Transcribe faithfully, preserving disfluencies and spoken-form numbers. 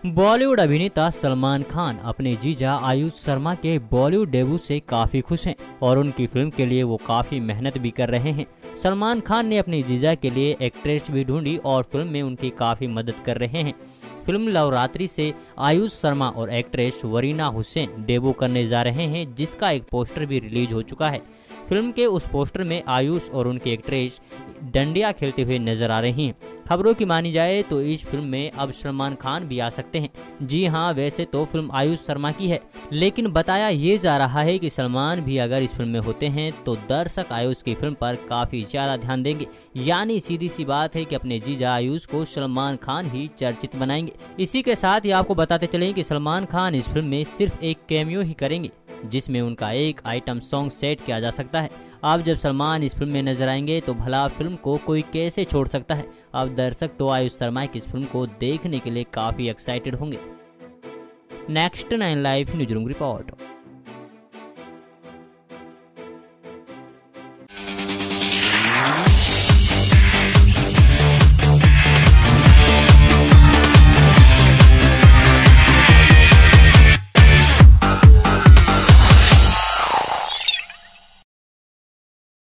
बॉलीवुड अभिनेता सलमान खान अपने जीजा आयुष शर्मा के बॉलीवुड डेब्यू से काफी खुश हैं और उनकी फिल्म के लिए वो काफी मेहनत भी कर रहे हैं। सलमान खान ने अपनी जीजा के लिए एक्ट्रेस भी ढूंढी और फिल्म में उनकी काफी मदद कर रहे हैं। फिल्म लवरात्रि से आयुष शर्मा और एक्ट्रेस वरीना हुसैन डेब्यू करने जा रहे हैं, जिसका एक पोस्टर भी रिलीज हो चुका है। फिल्म के उस पोस्टर में आयुष और उनकी एक्ट्रेस डंडिया खेलते हुए नजर आ रही हैं। खबरों की मानी जाए तो इस फिल्म में अब सलमान खान भी आ सकते हैं। जी हां, वैसे तो फिल्म आयुष शर्मा की है, लेकिन बताया ये जा रहा है कि सलमान भी अगर इस फिल्म में होते हैं तो दर्शक आयुष की फिल्म पर काफी ज्यादा ध्यान देंगे। यानी सीधी सी बात है कि अपने जीजा आयुष को सलमान खान ही चर्चित बनाएंगे। इसी के साथ ही आपको बताते चलें कि सलमान खान इस फिल्म में सिर्फ एक कैमियो ही करेंगे, जिसमें उनका एक आइटम सॉन्ग सेट किया जा सकता है। अब जब सलमान इस फिल्म में नजर आएंगे तो भला फिल्म को कोई कैसे छोड़ सकता है। अब दर्शक तो आयुष शर्मा की इस फिल्म को देखने के लिए काफी एक्साइटेड होंगे। Next nine live news room report.